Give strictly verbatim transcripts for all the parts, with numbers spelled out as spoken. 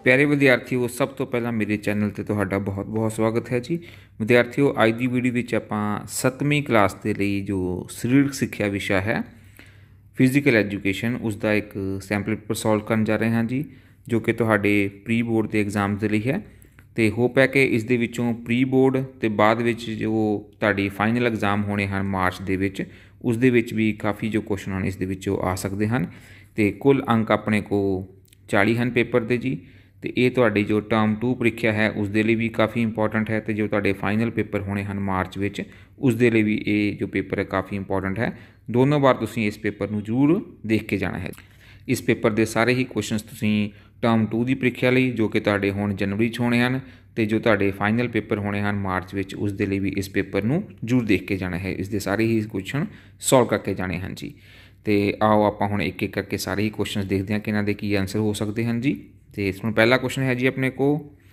प्यारे विद्यार्थियों, सब तो पहला मेरे चैनल ते तुहाडा बहुत बहुत स्वागत है जी। विद्यार्थियों, अज की वीडियो विच आपां सतवीं क्लास के लिए जो सरीरक सिक्ख्या विषय है फिजिकल एजुकेशन उसका एक सैंपल पेपर सॉल्व करन जा रहे हैं जी, जो कि तुहाडे प्री बोर्ड के एग्जाम के लिए है। तो होप है कि इस दे विचों प्री बोर्ड ते बाद विच जो तुहाडी फाइनल एग्जाम होने हैं मार्च दे विच, उस दे विच भी काफ़ी जो क्वेश्चन हैं इस दे विचों आ सकते हैं। तो कुल अंक अपने को चाली हैं पेपर के जी। तो ये तुहाडी जो टर्म टू प्रीख्या है उस दे लिए भी काफ़ी इंपॉर्टेंट है। तो जो तुहाडे फाइनल पेपर होने हैं मार्च विच, उस दे लिए भी ये जो पेपर है काफ़ी इंपॉर्टेंट है। दोनों बार तुसीं इस पेपर नूं जरूर देख के जाना है। इस पेपर के सारे ही क्वेश्चनस तुसीं टर्म टू की प्रीख्या लिए जो कि तुहाडे हुण जनवरी च होने हैं, तो जो तुहाडे फाइनल पेपर होने हैं मार्च विच, उस दे लिए भी इस पेपर नूं जरूर देख के जाना है। इसके सारे ही क्वेश्चन सॉल्व करके जाने हैं जी। तो आओ आपां हुण एक एक करके सारे ही क्वेश्चन देखते हैं कि इन्हां दे की आंसर हो सकते हैं जी। तो इसमें पहला क्वेश्चन है जी अपने को,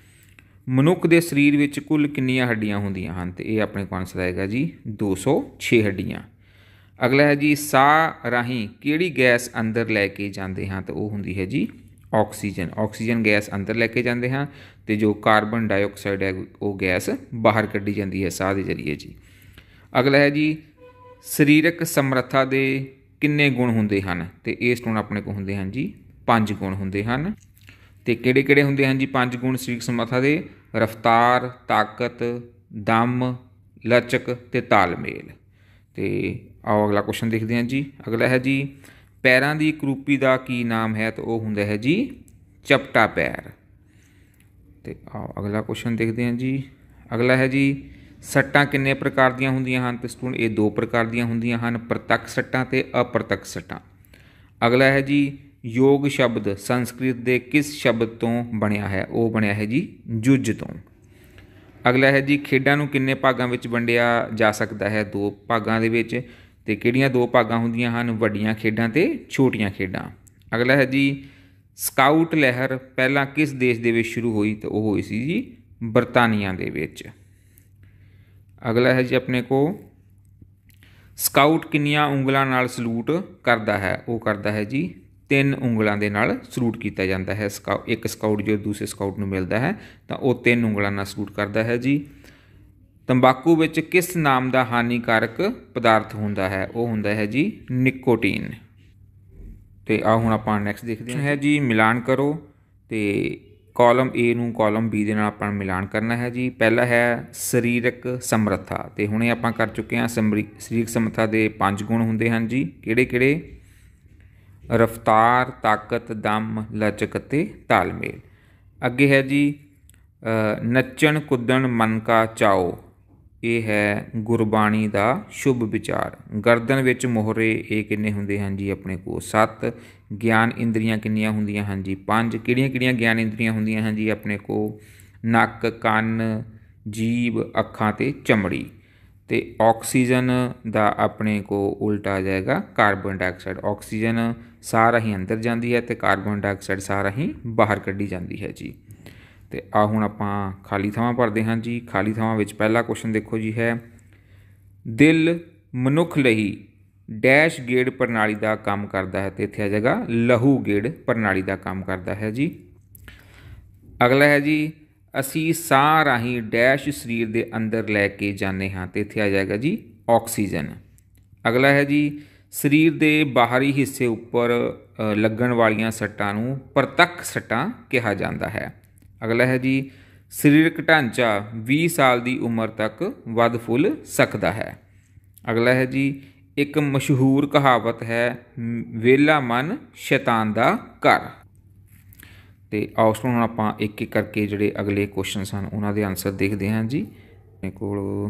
मनुख के शरीर विच कुल कितनियां हड्डियां होंदियां हैं? तो ये अपने को आंसर आएगा जी दो सौ छे हड्डियां। अगला है जी, साह राही किहड़ी गैस अंदर लैके जाते हैं? तो वह होंदी है जी ऑक्सीजन। ऑक्सीजन गैस अंदर लैके जाते हैं, तो जो कार्बन डाइऑक्साइड है वो गैस बाहर कढ़ी जाती है साह के जरिए जी। अगला है जी, सरीरक समर्था के किन्ने गुण होंदे हैं? तो इस गुण अपने को होंदे हैं जी पांच गुण होंदे हैं। तो किहड़े किहड़े होंदे हैं जी पांच गुण सरीरक समर्था के? रफ्तार, ताकत, दम, लचक ते तालमेल। तो आओ अगला क्वेश्चन देखते हैं जी। अगला है जी, पैरों की करूपी का की नाम है? तो वह होंदा है जी चपटा पैर। तो आओ अगला क्वेश्चन देखते हैं जी। अगला है जी, सट्टां किन्ने प्रकार दियां होंदियां हैं? तो स्टूडेंट ये दो प्रकार दियां होंदियां हैं, प्रत्यक्ष सट्टां ते अप्रत्यक्ष सट्टां। अगला है जी, योग शब्द संस्कृत के किस शब्द तो बनया है? वो बनया है जी जुज तो। अगला है जी, खेडां नूं किन्ने भागां विच वंडिया जा सकता है? दो भागां दे विच। ते किहड़ियां दो भागां होंदियां हन? वड्डियां खेडां ते छोटियां खेडां। अगला है जी, स्काउट लहर पहलां किस देश दे विच शुरू हुई? तो वह हुई सी जी बरतानिया दे विच। अगला है जी अपने को, स्काउट किन्नियां उंगलां नाल सलूट करता है? वो करता है जी तीन उंगलों के नाल सलूट किया जाता है। स्काउ एक स्काउट जो दूसरे स्काउट में मिलता है तो वह तीन उंगलों नाल सलूट करता है जी। तंबाकू विच किस नाम का हानिकारक पदार्थ होंदा है? वो होंदा है जी निकोटीन। तो आओ हुण आपां नैक्सट देखते हैं जी, मिलान करो। तो कॉलम ए नूं कॉलम बी दे नाल आपां मिलान करना है जी। पहला है सरीरक समर्था। तो हुणे आपां कर चुके हैं सरीरक समर्था के पांच गुण होंदे हैं जी। किहड़े किहड़े? रफ्तार, ताकत, दम, लचक ते तालमेल। अगे है जी, नच्चण कुद्दण मन का चाओ। ये है गुरबाणी का शुभ विचार। गर्दन विच मोहरे ये किन्ने होंदे हैं जी अपने को? सत्त। ज्ञान इंद्रियां किन्नियां होंदियां हैं जी? पांच। किहड़ियां किहड़ियां ज्ञान इंद्रियां होंदियां हैं जी अपने को? नक, कान, जीभ, अखां ते चमड़ी। तो ऑक्सीजन का अपने को उल्टा आ जाएगा कार्बन डाइऑक्साइड। ऑक्सीजन साह राही अंदर जाती है तो कार्बन डाइऑक्साइड साह राही बाहर कढ़ी जाती है जी। तो आ हुण आपां खाली थावां भरते हैं जी। खाली थावां विच पहला क्वेश्चन देखो जी है, दिल मनुख लई डैश गेड़ प्रणाली का काम करता है? तो इत्थे आ जाएगा लहू गेड़ प्रणाली का काम करता है जी। अगला है जी, असी साह राही डैश शरीर के अंदर लैके जाने हाँ? तो इत्थे आ जाएगा जी ऑक्सीजन। अगला है जी, शरीर के बाहरी हिस्से उपर लगन वालियां सट्टां नूं प्रत्यक्ष सट्टां कहा जाता है। अगला है जी, सरीरक ढांचा बीस साल की उम्र तक वध फुल सकता है। अगला है जी, एक मशहूर कहावत है, वेला मन शैतान दा घर। तो आओ सुनो आपां एक एक करके जोड़े अगले क्वेश्चन हैं उन्होंने आंसर देखते हैं जी। मेरे को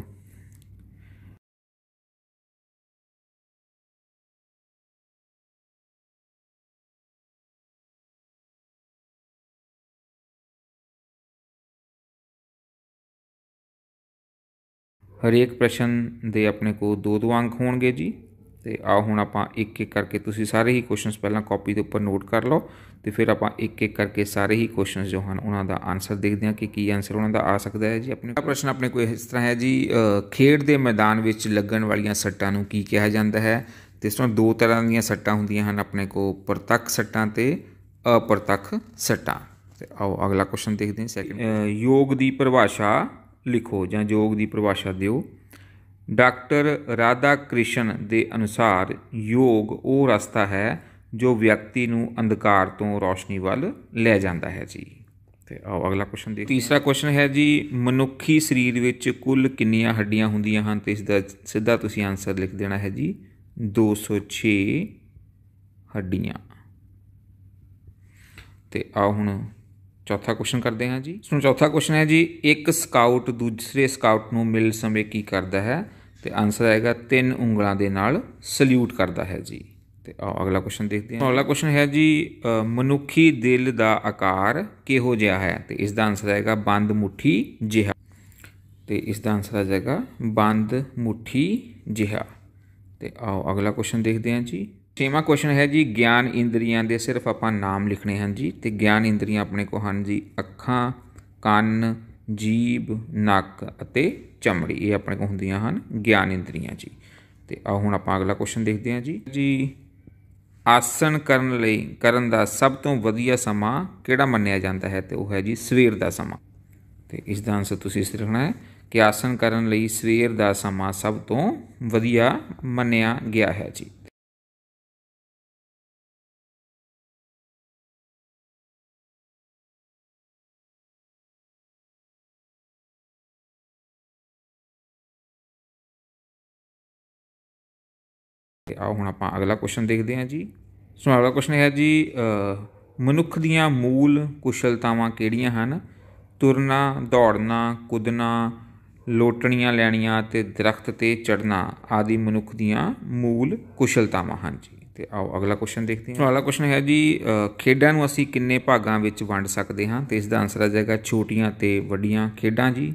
हरेक प्रश्न दे अपने को दो दो अंक होंगे जी। तो आओ हुण आपां एक एक करके तुसीं सारे ही क्वेश्चन पहलां कॉपी के उपर नोट कर लो, तो फिर आपां एक एक करके सारे ही क्वेश्चन जो हैं उन्हों का आंसर देखते हैं कि की आंसर उन्होंने आ सकता है जी। अपने प्रश्न अपने को इस तरह है जी, खेड के मैदान में लगन वालियां सट्टां नूं की कहा जाता है? तो इस तरह दो तरह दी सट्टां होंदियां हैं अपने को, प्रत्यक्ष सट्टां ते अप्रत्यक्ष सट्टां। ਤੇ आओ अगला क्वेश्चन देखते हैं सैकेंड योग की परिभाषा लिखो ਜਾਂ योग की परिभाषा दिओ। डॉक्टर राधा कृष्ण के अनुसार योग वो रस्ता है जो व्यक्ति नूं अंधकार तो रोशनी वाल लै जाता है जी। तो आओ अगला क्वेश्चन देखते। तीसरा क्वेश्चन है जी मनुखी शरीर विच कुल किन्नियां हड्डियां हुंदियां हन, तो इसका सीधा तुसीं आंसर लिख देना है जी दो सौ छे हड्डियां। तो आओ हुण चौथा क्वेश्चन करते हैं जी। सो चौथा क्वेश्चन है जी एक स्काउट दूसरे स्काउट नूं मिल समय की करता है, तो आंसर आएगा तीन उंगलों के नाल सल्यूट करता है जी। तो आओ अगला क्वेश्चन देखते हैं। अगला क्वेश्चन है जी मनुखी दिल का आकार किहो जिहा है, तो इसका आंसर आएगा बंद मुट्ठी जिहा। तो इसका आंसर आ जाएगा बंद मुट्ठी जिहा। तो आओ अगला क्वेश्चन देखते हैं जी। छेवां क्वेश्चन है जी ज्ञान इंद्रियां दे सिर्फ आपां नाम लिखने हैं जी। तो ज्ञान इंद्रियां अपने को हैं जी अखां, कन्न, जीभ, नक अते चमड़ी, ये अपने को होंदियां हन ज्ञान इंद्रियां जी। तो आओ हुण आपां अगला क्वेश्चन देखते हैं जी। जी आसन करन लई करन दा सब तो वधिया समा किहड़ा मन्निया जाता है, तो वह है जी सवेर का समा। तो इसका आंसर तुसीं इस लिखना है कि आसन करन लई सवेर का समा सब तो वधिया मन्निया गया है जी। आओ हुण आपां अगला क्वेश्चन देखते हैं जी। सो अगला क्वेश्चन है जी मनुख दियां मूल कुशलतावां किहड़ियां हन? तुरना, दौड़ना, कुदना, लोटणियां लैणियां ते दरख्त ते चढ़ना आदि मनुख दियां मूल कुशलतावां हन जी। तो आओ अगला क्वेश्चन देखते हैं। अगला क्वेश्चन है जी खेडां नूं असीं किन्ने भागां विच वंड सकदे हां? तो इसका आंसर आ जाएगा छोटियां ते वड्डियां खेडां जी।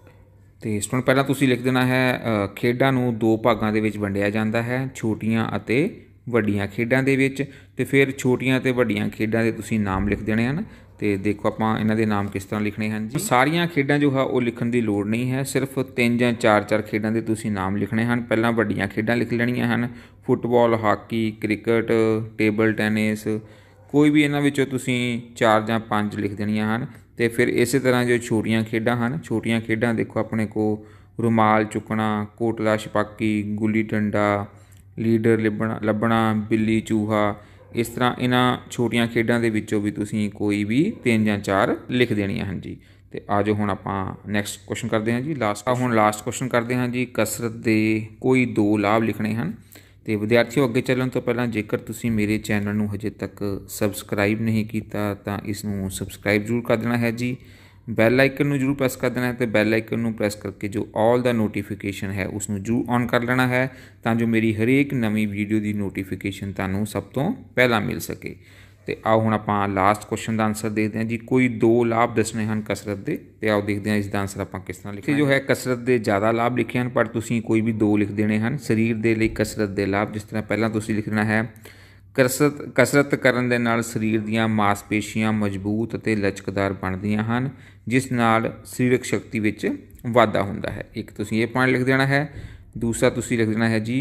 तो स्टूडेंट पहला तुसीं लिख देना है खेडां नूं दो भागां दे विच वंडिया जांदा है, छोटियां अते वड्डियां खेडां दे विच। ते फिर छोटियां ते वड्डियां खेडां दे तुसीं नाम लिख देने हैं। तो देखो आपां इन्हां दे नाम किस तरह लिखने हैं जी। सारियां खेडां जो है वो लिखण दी लोड़ नहीं है, सिर्फ तीन जां चार चार खेडां दे तुसीं नाम लिखने हैं। पहलां वड्डियां खेडां लिख लैणियां हन, football, hockey, cricket, table tennis, कोई भी इन्हां विचों तुसीं चार जां पंज लिख देणियां हन। तो फिर इस तरह जो छोटियां खेडां हैं, छोटियां खेडां देखो अपने को रुमाल चुकना, कोटला छपाकी, गुल्ली डंडा, लीडर लिबना लभना, बिल्ली चूहा, इस तरह इन्हां छोटियां खेडां दे विचों भी तुसीं कोई भी तीन जां चार लिख देणियां हैं जी। तो आ जाओ हुण आपां नैक्सट क्वेश्चन करते हैं जी। लास्ट आ हुण लास्ट क्वेश्चन करते हैं जी कसरत के कोई दो लाभ लिखने हैं। तो विद्यार्थियों अगे चलण तो पहलां जेकर तुसीं मेरे चैनल नूं हजे तक सबसक्राइब नहीं कीता तां इसनूं सबसक्राइब जरूर कर देना है जी। बैल आइकन नूं जरूर प्रेस कर देना है, तो बैल आइकन नूं प्रेस करके जो ऑल दा नोटिफिकेशन है उसनूं जरूर ऑन कर लेना है तां जो मेरी हरेक नवीं वीडियो की नोटिफिकेशन तुहानूं सब तो पहला मिल सके। तो आओ हुण आपां लास्ट क्वेश्चन का आंसर देखते हैं जी। कोई दो लाभ दसने हैं कसरत के, तो आओ देखते हैं इसका आंसर आपां किस तरह लिखते जो है। कसरत के ज़्यादा लाभ लिखे हैं पर तुसीं कोई भी दो लिख देने हैं। शरीर के लिए कसरत के लाभ जिस तरह पहला तुसीं लिखना है कसरत कसरत करन दे नाल शरीर दीआं मांसपेशियां मजबूत अते लचकदार बनदियां हन, जिस नाल सरीरक शक्ति विच वाधा हुंदा है। एक तुसीं ये पॉइंट लिख देना है। दूसरा तुसीं लिख देना है जी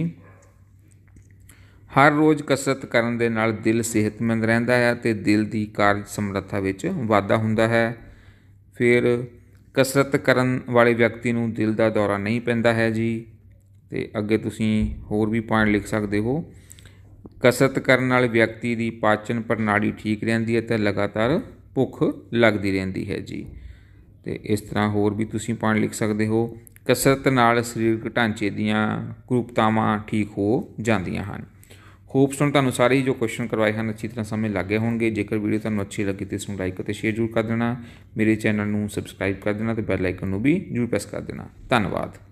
हर रोज़ कसरत करन दे नाल दिल सेहतमंद रहिंदा है ते दिल की कार्य समर्था विच वाधा हुंदा है। फिर कसरत करन वाले व्यक्ति नूं दिल का दौरा नहीं पैंदा है जी। ते अगे तुसीं होर भी पॉइंट लिख सकते हो। कसरत करन नाल व्यक्ति की पाचन प्रणाली ठीक रहिंदी है तो लगातार भुख लगती रहिंदी है जी। तो इस तरह होर भी तुसीं पॉइंट लिख सकते हो। कसरत नाल सरीरक ढांचे दीआं कुरूपतावां ठीक हो जांदियां हन। होप स्टूडेंट तुहानूं सारे ही जो क्वेश्चन करवाए हैं अच्छी तरह समझ लग गए होंगे। जेकर वीडियो तुहानूं अच्छी लगी तो इसनूं लाइक और शेयर जरूर कर देना, मेरे चैनल नूं सबसक्राइब कर देना, तो बैल आइकन नूं भी जरूर प्रेस कर देना। धन्यवाद।